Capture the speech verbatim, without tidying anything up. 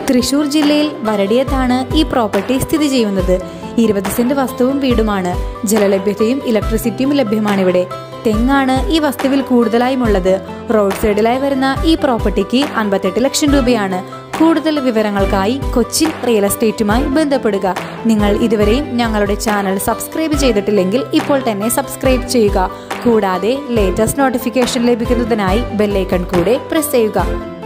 തൃശൂർ ജില്ലയിൽ വരടിയത്താണ് ഈ പ്രോപ്പർട്ടി സ്ഥിതി ചെയ്യുന്നത്. ഇരുപത് സെന്റ് വസ്തുവും വീടുമാണ്. ജലലഭ്യതയും ഇലക്ട്രിസിറ്റിയും ലഭ്യമാണിവിടെ. തെങ്ങാണ് ഈ വസ്തുവിൽ കൂടുതലായും ഉള്ളത്. റോഡ് സൈഡിലായി വരുന്ന ഈ പ്രോപ്പർട്ടിക്ക് അൻപത്തെട്ട് ലക്ഷം രൂപയാണ്. കൂടുതൽ വിവരങ്ങൾക്കായി കൊച്ചിൻ റിയൽ എസ്റ്റേറ്റുമായി ബന്ധപ്പെടുക. നിങ്ങൾ ഇതുവരെയും ഞങ്ങളുടെ ചാനൽ സബ്സ്ക്രൈബ് ചെയ്തിട്ടില്ലെങ്കിൽ ഇപ്പോൾ തന്നെ സബ്സ്ക്രൈബ് ചെയ്യുക. കൂടാതെ ലേറ്റസ്റ്റ് നോട്ടിഫിക്കേഷൻ ലഭിക്കുന്നതിനായി ബെല്ലൈക്കൺ കൂടെ പ്രസ് ചെയ്യുക.